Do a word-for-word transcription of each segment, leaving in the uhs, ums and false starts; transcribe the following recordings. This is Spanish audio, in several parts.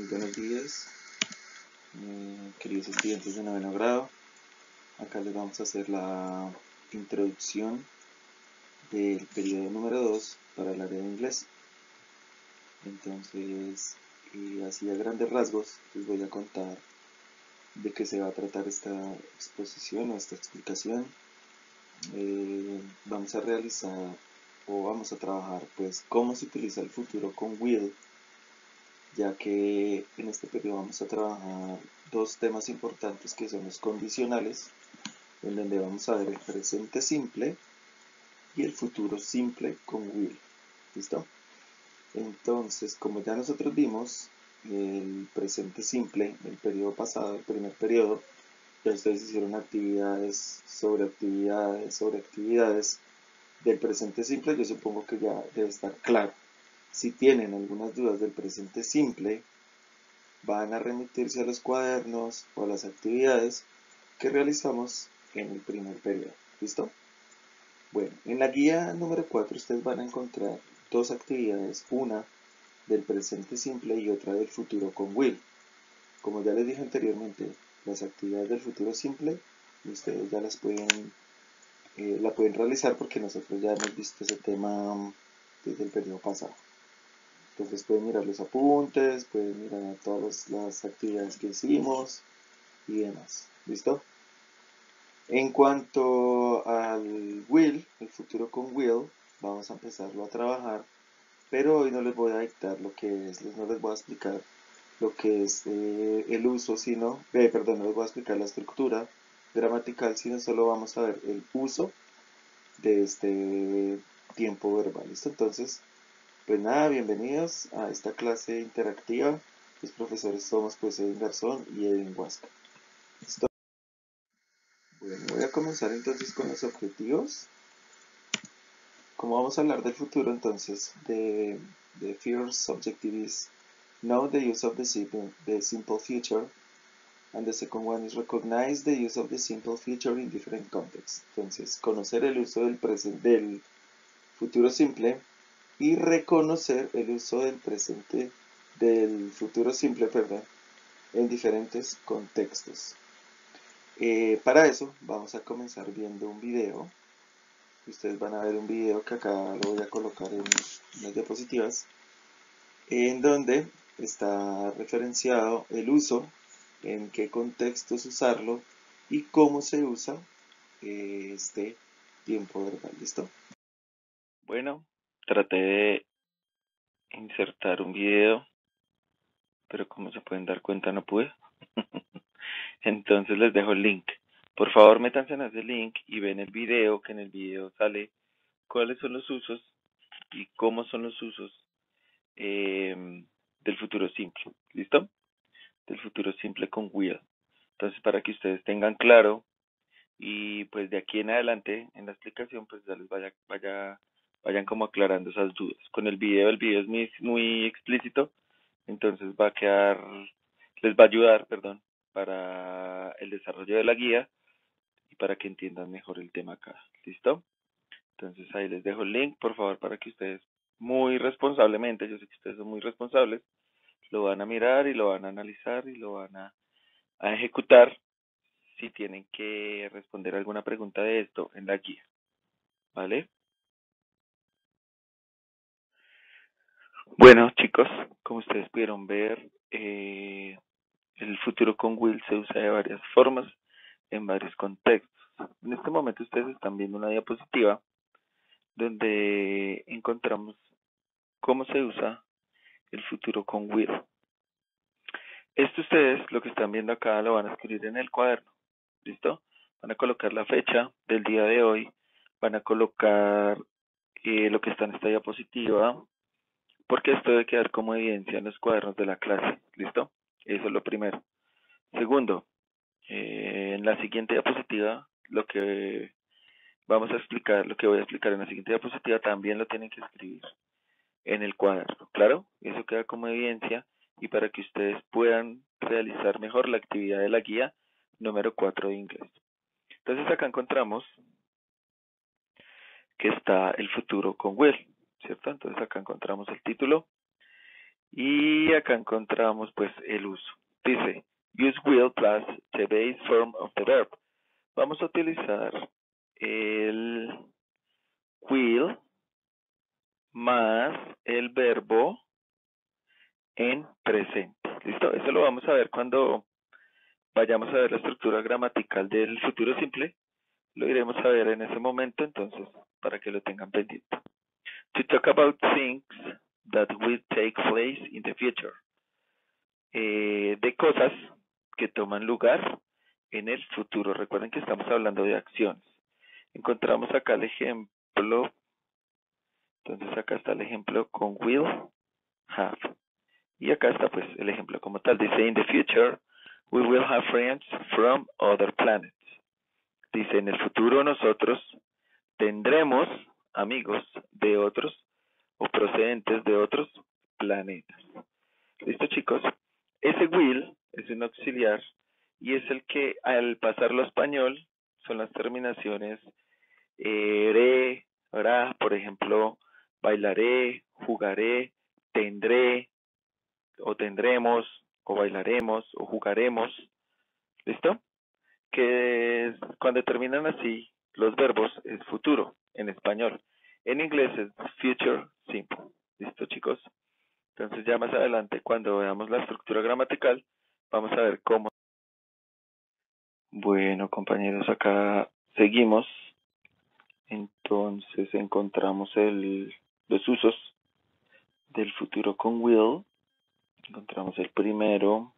buenos días, eh, queridos estudiantes de noveno grado. Acá les vamos a hacer la introducción del periodo número dos para el área de inglés. Entonces, eh, así a grandes rasgos, les voy a contar de qué se va a tratar esta exposición o esta explicación. Eh, vamos a realizar o vamos a trabajar pues cómo se utiliza el futuro con will, ya que en este periodo vamos a trabajar dos temas importantes que son los condicionales, en donde vamos a ver el presente simple y el futuro simple con will. ¿Listo? Entonces, como ya nosotros vimos, el presente simple del periodo pasado, el primer periodo, ya ustedes hicieron actividades sobre actividades sobre actividades del presente simple. Yo supongo que ya debe estar claro. Si tienen algunas dudas del presente simple, van a remitirse a los cuadernos o a las actividades que realizamos en el primer periodo. ¿Listo? Bueno, en la guía número cuatro ustedes van a encontrar dos actividades, una del presente simple y otra del futuro con will. Como ya les dije anteriormente, las actividades del futuro simple ustedes ya las pueden, eh, la pueden realizar porque nosotros ya hemos visto ese tema desde el periodo pasado. Entonces pueden mirar los apuntes, pueden mirar todas las actividades que hicimos y demás. ¿Listo? En cuanto al will, el futuro con will, vamos a empezarlo a trabajar, pero hoy no les voy a dictar lo que es, no les voy a explicar lo que es eh, el uso, sino, eh, perdón, no les voy a explicar la estructura gramatical, sino solo vamos a ver el uso de este tiempo verbal. ¿Listo? Entonces, pues nada, bienvenidos a esta clase interactiva. Los profesores somos pues Edwin Garzón y Edwin Huasca. ¿Listo? Bueno, voy a comenzar entonces con los objetivos. Como vamos a hablar del futuro, entonces, the, the first objective is know the use of the simple, the simple future, and the second one is recognize the use of the simple future in different contexts. Entonces, conocer el uso del, presente, del futuro simple y reconocer el uso del presente del futuro simple, perdón, en diferentes contextos. Eh, para eso vamos a comenzar viendo un video. Ustedes van a ver un video que acá lo voy a colocar en las diapositivas, en donde está referenciado el uso, en qué contextos usarlo y cómo se usa eh, este tiempo verbal. ¿Listo? Bueno, traté de insertar un video, pero como se pueden dar cuenta no pude. Entonces les dejo el link. Por favor, métanse en ese link y ven el video, que en el video sale cuáles son los usos y cómo son los usos eh, del futuro simple. ¿Listo? Del futuro simple con will. Entonces, para que ustedes tengan claro y pues de aquí en adelante en la explicación pues ya les vaya, vaya, vayan como aclarando esas dudas. Con el video, el video es muy, muy explícito, entonces va a quedar, les va a ayudar, perdón, para el desarrollo de la guía y para que entiendan mejor el tema acá. ¿Listo? Entonces ahí les dejo el link, por favor, para que ustedes muy responsablemente, yo sé que ustedes son muy responsables, lo van a mirar y lo van a analizar y lo van a, a ejecutar si tienen que responder alguna pregunta de esto en la guía. ¿Vale? Bueno, chicos, como ustedes pudieron ver, eh, el futuro con will se usa de varias formas, en varios contextos. En este momento ustedes están viendo una diapositiva donde encontramos cómo se usa el futuro con will. Esto ustedes, lo que están viendo acá, lo van a escribir en el cuaderno. ¿Listo? Van a colocar la fecha del día de hoy, van a colocar eh, lo que está en esta diapositiva, porque esto debe quedar como evidencia en los cuadernos de la clase. ¿Listo? Eso es lo primero. Segundo, eh, en la siguiente diapositiva, lo que vamos a explicar, lo que voy a explicar en la siguiente diapositiva, también lo tienen que escribir en el cuaderno. ¿Claro? Eso queda como evidencia y para que ustedes puedan realizar mejor la actividad de la guía número cuatro de inglés. Entonces acá encontramos que está el futuro con will, ¿cierto? Entonces acá encontramos el título Y acá encontramos pues el uso. Dice, use will plus the base form of the verb. Vamos a utilizar el will más el verbo en presente. ¿Listo? Eso lo vamos a ver cuando vayamos a ver la estructura gramatical del futuro simple. Lo iremos a ver en ese momento, entonces, para que lo tengan pendiente. To talk about things that will take place in the future. Eh, de cosas que toman lugar en el futuro. Recuerden que estamos hablando de acciones. Encontramos acá el ejemplo. Entonces acá está el ejemplo con will, have. Y acá está pues el ejemplo como tal. Dice, in the future, we will have friends from other planets. Dice, en el futuro nosotros tendremos amigos de otros o procedentes de otros planetas. ¿Listo, chicos? Ese will es un auxiliar y es el que al pasarlo a español son las terminaciones eh, re, ra, por ejemplo, bailaré, jugaré, tendré, o tendremos, o bailaremos, o jugaremos. ¿Listo? Que es, cuando terminan así los verbos es futuro en español. En inglés es future simple. ¿Listo, chicos? Entonces ya más adelante, cuando veamos la estructura gramatical, vamos a ver cómo. Bueno, compañeros, acá seguimos. Entonces encontramos el, los usos del futuro con will. Encontramos el primero,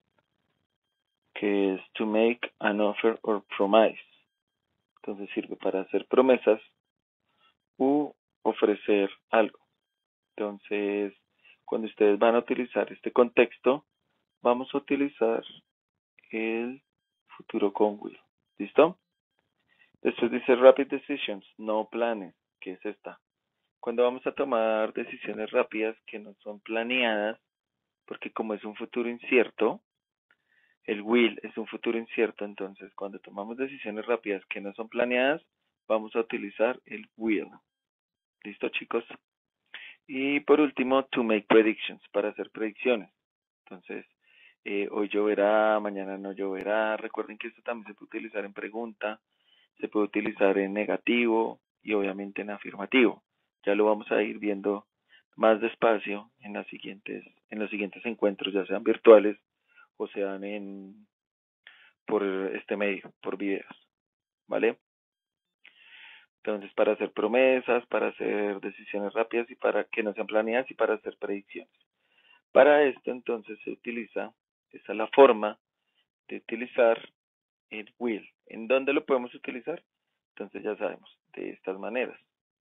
que es to make an offer or promise. Entonces sirve para hacer promesas u ofrecer algo. Entonces, cuando ustedes van a utilizar este contexto, vamos a utilizar el futuro con will. ¿Listo? Después dice rapid decisions, no planes, que es esta. Cuando vamos a tomar decisiones rápidas que no son planeadas, porque como es un futuro incierto, el will es un futuro incierto, entonces cuando tomamos decisiones rápidas que no son planeadas, vamos a utilizar el will. ¿Listo, chicos? Y por último, to make predictions, para hacer predicciones. Entonces, eh, hoy lloverá, mañana no lloverá. Recuerden que esto también se puede utilizar en pregunta, se puede utilizar en negativo y obviamente en afirmativo. Ya lo vamos a ir viendo más despacio en las siguientes, en los siguientes encuentros, ya sean virtuales o sean en por este medio, por videos, ¿vale? Entonces, para hacer promesas, para hacer decisiones rápidas y para que no sean planeadas y para hacer predicciones. Para esto, entonces, se utiliza, esa es la forma de utilizar el will. ¿En dónde lo podemos utilizar? Entonces, ya sabemos, de estas maneras.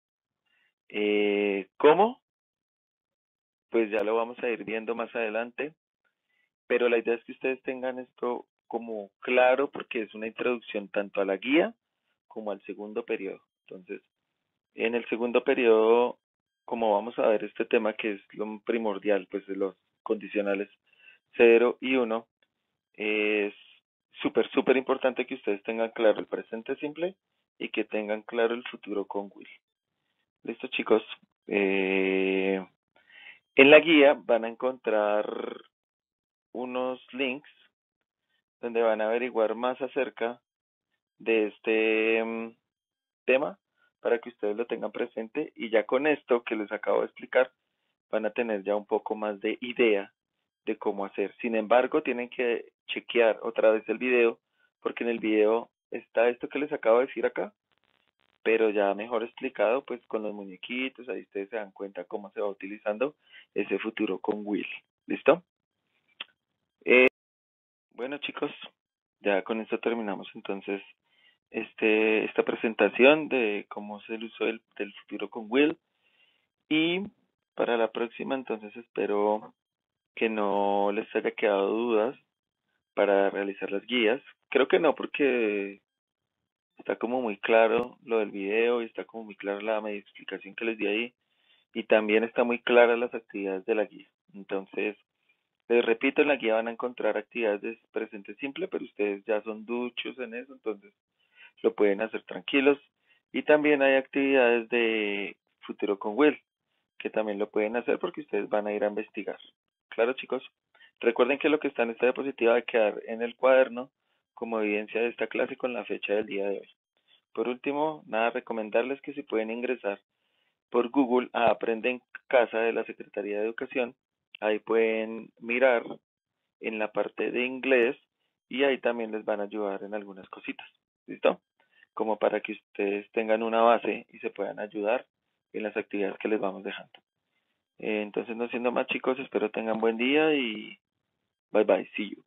Eh, ¿Cómo? Pues ya lo vamos a ir viendo más adelante, pero la idea es que ustedes tengan esto como claro porque es una introducción tanto a la guía como al segundo periodo. Entonces, en el segundo periodo, como vamos a ver este tema que es lo primordial, pues de los condicionales cero y uno, es súper, súper importante que ustedes tengan claro el presente simple y que tengan claro el futuro con will. ¿Listo, chicos? Eh, en la guía van a encontrar unos links donde van a averiguar más acerca de este um, tema para que ustedes lo tengan presente y ya con esto que les acabo de explicar van a tener ya un poco más de idea de cómo hacer. Sin embargo, tienen que chequear otra vez el video porque en el video está esto que les acabo de decir acá, pero ya mejor explicado pues con los muñequitos, ahí ustedes se dan cuenta cómo se va utilizando ese futuro con will. ¿Listo? Eh, bueno, chicos, ya con esto terminamos entonces este, esta presentación de cómo es el uso del, del futuro con will. Y para la próxima, entonces espero que no les haya quedado dudas para realizar las guías. Creo que no, porque está como muy claro lo del video y está como muy clara la media explicación que les di ahí. Y también está muy clara las actividades de la guía. Entonces, les repito, en la guía van a encontrar actividades de presente simple, pero ustedes ya son duchos en eso, entonces lo pueden hacer tranquilos. Y también hay actividades de futuro con will, que también lo pueden hacer porque ustedes van a ir a investigar. Claro, chicos. Recuerden que lo que está en esta diapositiva va a quedar en el cuaderno como evidencia de esta clase con la fecha del día de hoy. Por último, nada, recomendarles que si pueden ingresar por Google a Aprende en Casa de la Secretaría de Educación, ahí pueden mirar en la parte de inglés y ahí también les van a ayudar en algunas cositas. ¿Listo? Como para que ustedes tengan una base y se puedan ayudar en las actividades que les vamos dejando. Eh, entonces, no siendo más chicos, espero tengan buen día y bye bye, see you.